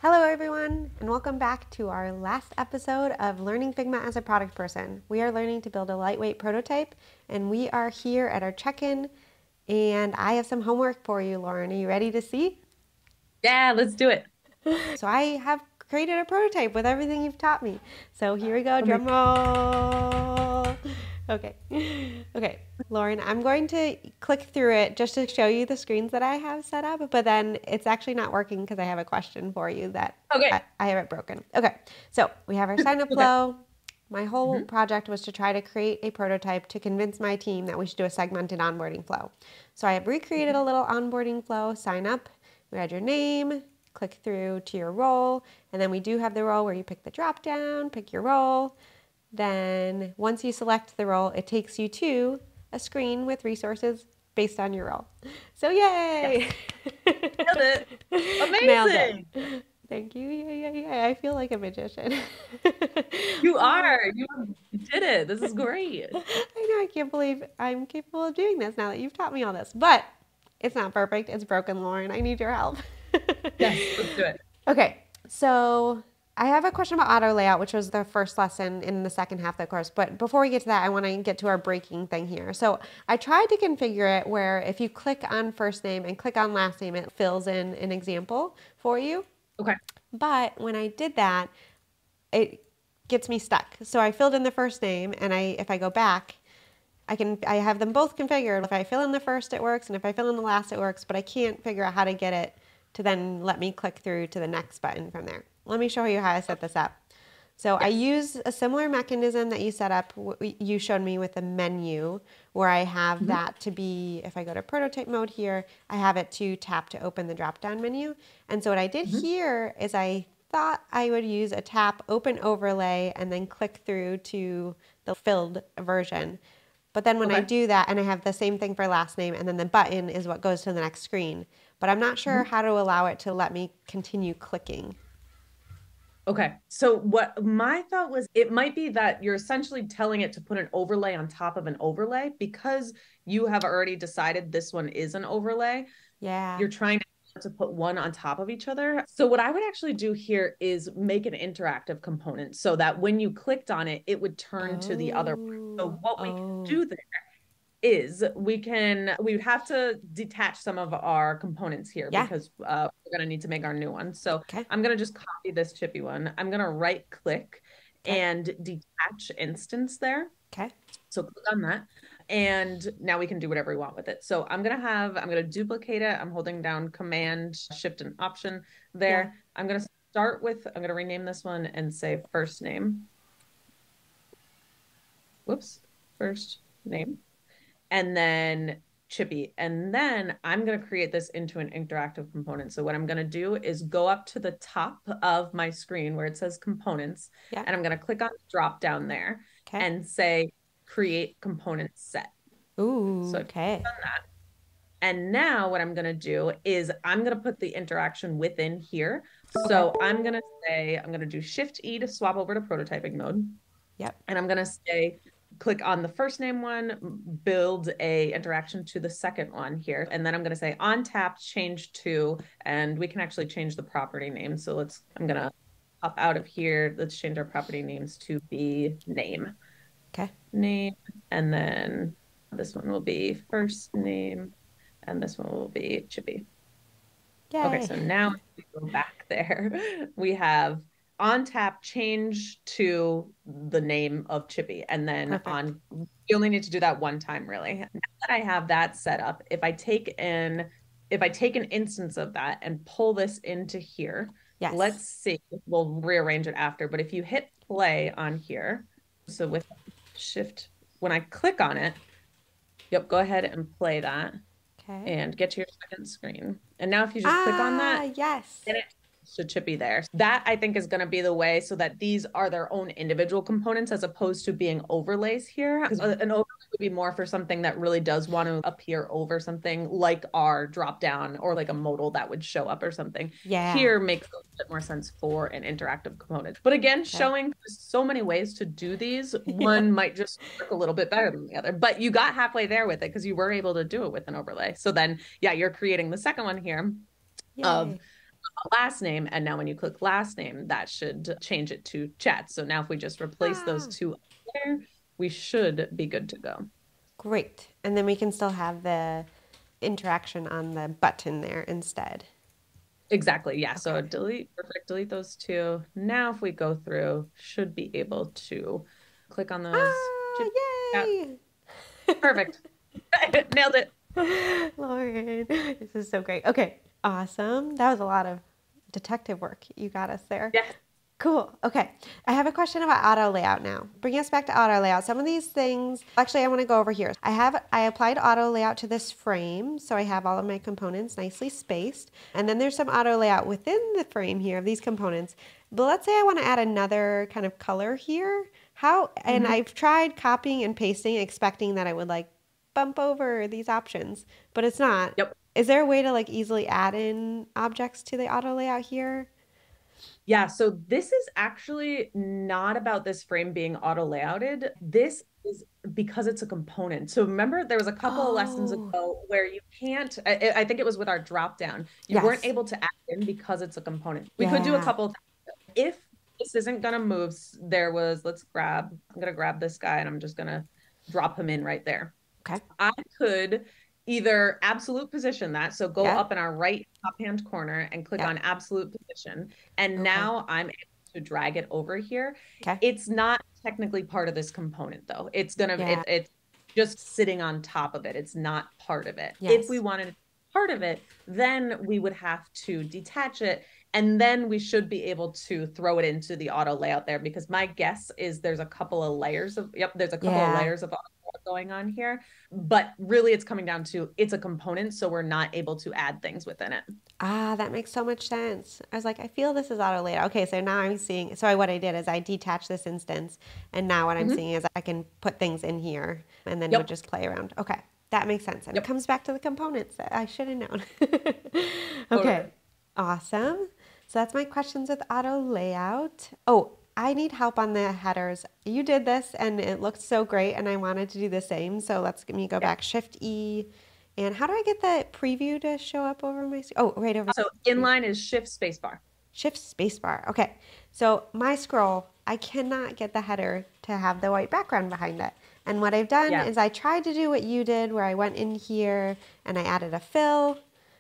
Hello everyone, and welcome back to our last episode of Learning Figma as a Product Person. We are learning to build a lightweight prototype, and we are here at our check-in, and I have some homework for you, Lauren. Are you ready to see? Yeah, let's do it. So I have created a prototype with everything you've taught me. So here we go, Oh my drum roll. Okay. Okay, Lauren, I'm going to click through it just to show you the screens that I have set up, but then it's actually not working because I have a question for you that Okay. I have it broken. Okay, so we have our sign up Okay. flow. My whole hmm project was to try to create a prototype to convince my team that we should do a segmented onboarding flow. So I have recreated a little onboarding flow, sign up, we add your name, click through to your role, and then we do have the role where you pick the drop down, pick your role. Then once you select the role, it takes you to a screen with resources based on your role. So Yes. yay! Nailed it. Nailed it. Amazing. Thank you. Yeah. I feel like a magician. You Oh, are. You did it. This is great. I know, I can't believe I'm capable of doing this now that you've taught me all this. But it's not perfect. It's broken, Lauren. I need your help. Yes, let's do it. Okay, so I have a question about auto layout, which was the first lesson in the second half of the course. But before we get to that, I want to get to our breaking thing here. So I tried to configure it where if you click on first name and click on last name, it fills in an example for you. Okay. But when I did that, it gets me stuck. So I filled in the first name, and if I go back, I have them both configured. If I fill in the first, it works, and if I fill in the last, it works. But I can't figure out how to get it to then let me click through to the next button from there. Let me show you how I set this up. So I Yes. use a similar mechanism that you set up, you showed me with the menu, where I have hmm that to be, if I go to prototype mode here, I have it to tap to open the drop-down menu. And so what I did hmm here is I thought I would use a tap open overlay and then click through to the filled version. But then when I Okay. do that, and I have the same thing for last name, and then the button is what goes to the next screen. But I'm not sure hmm how to allow it to let me continue clicking. Okay. So what my thought was, it might be that you're essentially telling it to put an overlay on top of an overlay because you have already decided this one is an overlay. Yeah. You're trying to put one on top of each other. So what I would actually do here is make an interactive component so that when you clicked on it, it would turn to the other one. So what we can Oh. do there is we would have to detach some of our components here Yeah. because we're going to need to make our new one. So Okay. I'm going to just copy this chippy one. I'm going to right click Okay. and detach instance there. Okay. So click on that. And now we can do whatever we want with it. So I'm gonna duplicate it. I'm holding down Command, Shift, and Option Yeah. there. I'm gonna rename this one and say first name. Whoops, first name. And then Chippy. And then I'm going to create this into an interactive component. So what I'm going to do is go up to the top of my screen where it says components, Yeah. and I'm going to click on the drop down there Okay. and say create component set. So Ooh. I've Okay. done that. And now what I'm going to do is I'm going to put the interaction within here. Okay. So I'm going to do Shift E to swap over to prototyping mode. Yep. And I'm going to say, click on the first name one, build a interaction to the second one here. And then I'm going to say on tap, change to, and we can actually change the property name. So I'm going to pop out of here. Let's change our property names to be Okay. name. And then this one will be first name. And this one will be Chippy. Okay, Yay. so now if we go back there, we have on tap change to the name of Chippy. And then Perfect. you only need to do that one time, really. Now that I have that set up, if I take an instance of that and pull this into here, Yes. let's see, we'll rearrange it after. But if you hit play on here, so with shift, when I click on it, yep, go ahead and play that Okay. and get to your second screen. And now if you just click on that, Yes. then it should be there. That I think is going to be the way so that these are their own individual components as opposed to being overlays here. Because an overlay would be more for something that really does want to appear over something like our drop down or like a modal that would show up or something. Yeah. Here makes a bit more sense for an interactive component. But again, Okay. showing so many ways to do these, Yeah. one might just work a little bit better than the other. But you got halfway there with it because you were able to do it with an overlay. So then, yeah, you're creating the second one here of Yay. last name. And now when you click last name, that should change it to chat. So now if we just replace those two up there, we should be good to go. Great. And then we can still have the interaction on the button there instead. Exactly. Yeah. Okay. So delete, perfect. Delete those two. Now, if we go through, should be able to click on those. Yeah. Yay! Perfect. Nailed it. Lauren, this is so great. Okay, awesome. That was a lot of detective work. You got us there. Yes. Cool. Okay. I have a question about auto layout now. Bring us back to auto layout. Some of these things, actually, I want to go over here. I applied auto layout to this frame, so I have all of my components nicely spaced. And then there's some auto layout within the frame here of these components. But let's say I want to add another kind of color here. And I've tried copying and pasting, expecting that I would like bump over these options, but it's not. Yep. Is there a way to like easily add in objects to the auto layout here? Yeah, so this is actually not about this frame being auto layouted. This is because it's a component. So remember, there was a couple of lessons Oh, ago where you can't, I think it was with our drop down, you weren't yes. able to add in because it's a component. We could do a Yeah. couple of things. If this isn't going to move, I'm going to grab this guy and I'm just going to drop him in right there. Okay. I could either absolute position that, so go Yep. up in our right top hand corner and click Yep. on absolute position. And Okay. now I'm able to drag it over here. Okay. It's not technically part of this component though. Yeah. It's just sitting on top of it. It's not part of it. Yes. If we wanted part of it, then we would have to detach it. And then we should be able to throw it into the auto layout there because my guess is there's a couple of layers of, there's a couple of Yeah. layers of auto layout going on here. But really it's coming down to it's a component, so we're not able to add things within it. Ah, that makes so much sense. I was like, I feel this is auto layout. Okay, so now I'm seeing. What I did is I detached this instance, and now what I'm seeing is I can put things in here, and then it would Yep. just play around. Okay, that makes sense. And it Yep. comes back to the components that I should have known. Okay, Totally. awesome. So that's my questions with auto layout. Oh, I need help on the headers. You did this, and it looked so great, and I wanted to do the same. So let me go Yeah. back. Shift E. And how do I get the preview to show up over my screen? Oh, right over. So inline is shift spacebar. Shift spacebar. Okay. So my scroll, I cannot get the header to have the white background behind it. And what I've done Yeah. is I tried to do what you did, where I went in here and I added a fill.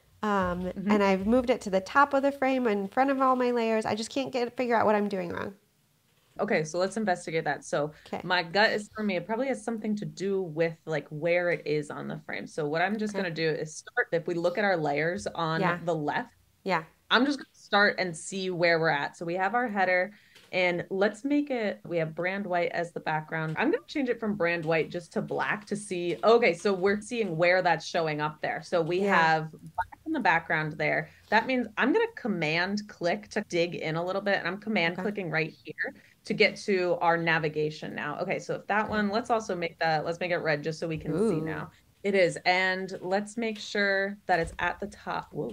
And I've moved it to the top of the frame in front of all my layers. I just can't figure out what I'm doing wrong. Okay, so let's investigate that. So Okay. my gut is for me, it probably has something to do with like where it is on the frame. So what I'm just Okay. going to do is start, if we look at our layers on Yeah. the left, Yeah. I'm just going to start and see where we're at. So we have our header and let's make it, we have brand white as the background. I'm going to change it from brand white just to black to see. Okay, so we're seeing where that's showing up there. So we have black in the background there. That means I'm going to command click to dig in a little bit. And I'm command clicking right here to get to our navigation now. Okay, so if that one, let's make it red just so we can see now. It is. And let's make sure that it's at the top. Whoa.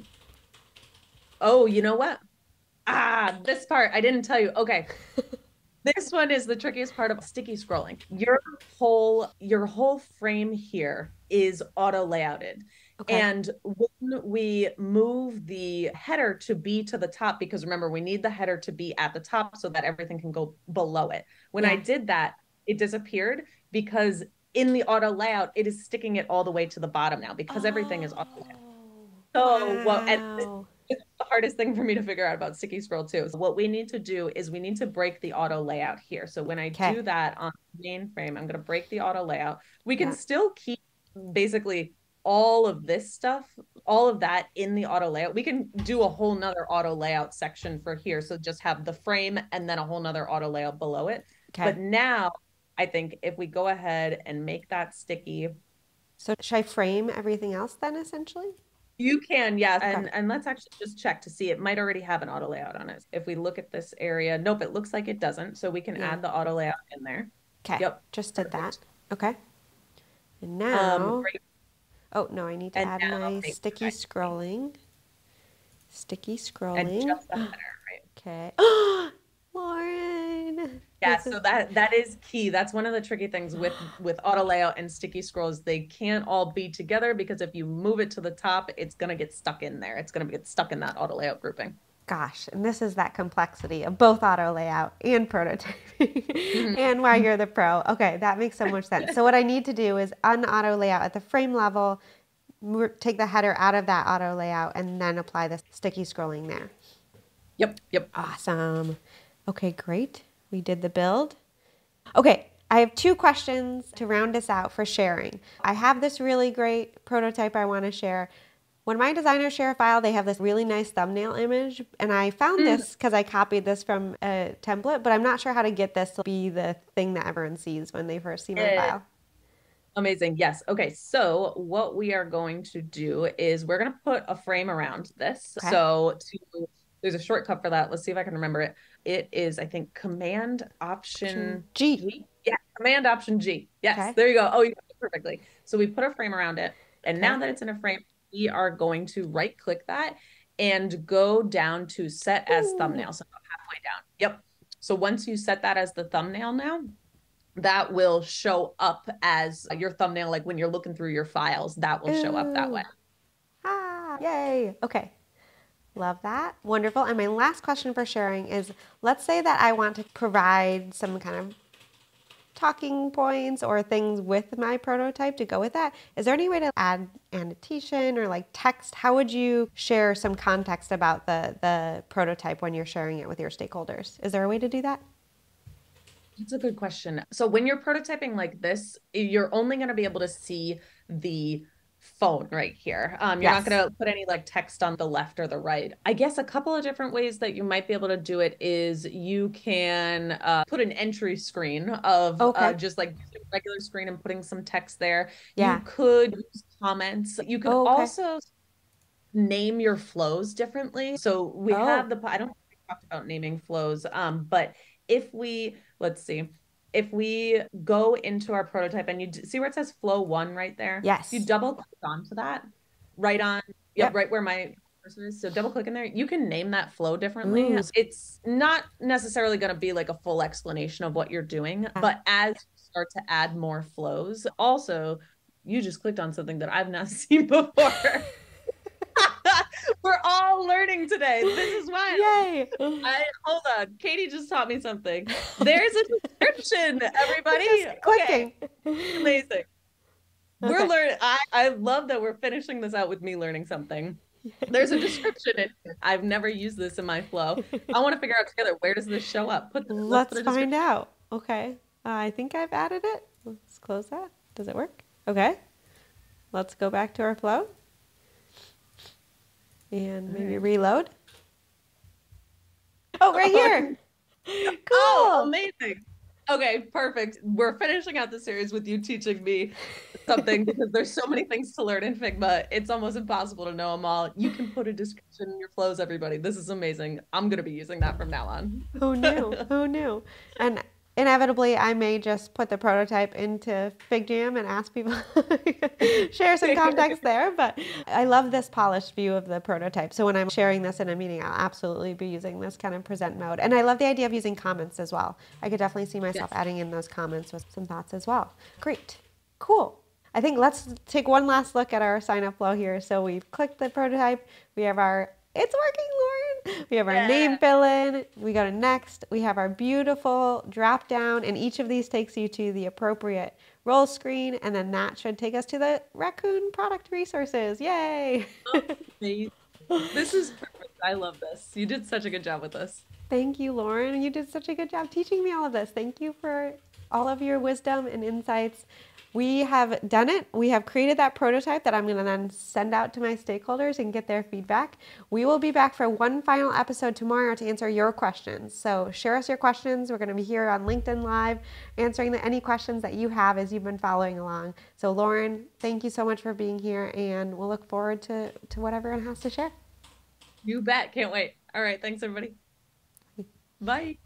Oh, you know what? This part, I didn't tell you. Okay. This one is the trickiest part of sticky scrolling. Your whole frame here is auto layouted. Okay. And when we move the header to be to the top, because remember, we need the header to be at the top so that everything can go below it. When I did that, it disappeared because in the auto layout, it is sticking it all the way to the bottom now because everything is auto layout. So, well, and it's the hardest thing for me to figure out about sticky scroll too. So what we need to do is we need to break the auto layout here. So when I do that on the main frame, I'm going to break the auto layout. We can still keep basically all of this stuff, all of that in the auto layout. We can do a whole nother auto layout section for here. So just have the frame and then a whole nother auto layout below it. But now I think if we go ahead and make that sticky. So should I frame everything else then essentially? You can, yes. And let's actually just check to see. It might already have an auto layout on it. If we look at this area, nope, it looks like it doesn't. So we can add the auto layout in there. Okay. Yep. Just did that. Okay. And now, oh no, I need to add my sticky scrolling. Sticky scrolling. And just the header, right? Okay. Lauren. Yeah, so that is key. That's one of the tricky things with auto layout and sticky scrolls. They can't all be together because if you move it to the top, it's gonna get stuck in there. It's gonna get stuck in that auto layout grouping. gosh, and this is that complexity of both auto layout and prototyping and why you're the pro. Okay, that makes so much sense. So what I need to do is un-auto layout at the frame level, take the header out of that auto layout, and then apply the sticky scrolling there. Yep. Awesome. Okay, great. We did the build. Okay, I have 2 questions to round us out for sharing. I have this really great prototype I want to share. When my designers share a file, they have this really nice thumbnail image, and I found this because I copied this from a template, but I'm not sure how to get this to be the thing that everyone sees when they first see my file. Amazing. Yes. Okay. So what we are going to do is we're going to put a frame around this. Okay. So there's a shortcut for that. Let's see if I can remember it. It is, I think, Command Option G. Yeah, Command Option G. Yes. Okay. There you go. Oh, you got it perfectly. So we put a frame around it. And now that it's in a frame, we are going to right click that and go down to set as thumbnail. So halfway down. Yep. So once you set that as the thumbnail now, that will show up as your thumbnail. Like when you're looking through your files, that will show up that way. Ah, yay. Okay. Love that. Wonderful. And my last question for sharing is, let's say that I want to provide some kind of talking points or things with my prototype to go with that. Is there any way to add annotation or like text? How would you share some context about the prototype when you're sharing it with your stakeholders? Is there a way to do that? That's a good question. So when you're prototyping like this, you're only going to be able to see the phone right here. You're not going to put any like text on the left or the right. I guess a couple of different ways that you might be able to do it is you can put an entry screen of just like a regular screen and putting some text there. Yeah. You could use comments. You could also name your flows differently. So we have I don't think we talked about naming flows, but let's see, if we go into our prototype and you see where it says flow 1 right there? Yes. You double click onto that right where my cursor is. So double click in there. You can name that flow differently. Ooh. It's not necessarily going to be like a full explanation of what you're doing, but as you start to add more flows, also, you just clicked on something that I've not seen before. We're all learning today. This is why. Yay! Hold on. Kaitie just taught me something. There's a description, everybody. Clicking. Okay. Amazing. We're learning. I love that we're finishing this out with me learning something. There's a description in here. I've never used this in my flow. I want to figure out together, where does this show up? Let's find out. Okay. I think I've added it. Let's close that. Does it work? Okay. Let's go back to our flow. And maybe reload. Oh, right here. Cool. Oh, amazing. Okay, perfect. We're finishing out the series with you teaching me something because there's so many things to learn in Figma. It's almost impossible to know them all. You can put a description in your flows, everybody. This is amazing. I'm going to be using that from now on. Who knew? Who knew? And inevitably, I may just put the prototype into FigJam and ask people share some context there. But I love this polished view of the prototype. So when I'm sharing this in a meeting, I'll absolutely be using this kind of present mode. And I love the idea of using comments as well. I could definitely see myself adding in those comments with some thoughts as well. Great. Cool. I think let's take one last look at our sign-up flow here. So we've clicked the prototype. We have our "It's working, Lauren." We have our name fill in. We go to next. We have our beautiful drop down, and each of these takes you to the appropriate role screen, and then that should take us to the Raccoon product resources. Yay! This is perfect. I love this. You did such a good job with this. Thank you, Lauren. You did such a good job teaching me all of this. Thank you for all of your wisdom and insights. We have done it. We have created that prototype that I'm going to then send out to my stakeholders and get their feedback. We will be back for one final episode tomorrow to answer your questions. So share us your questions. We're going to be here on LinkedIn Live answering any questions that you have as you've been following along. So Lauren, thank you so much for being here, and we'll look forward to what everyone has to share. You bet. Can't wait. All right. Thanks, everybody. Bye.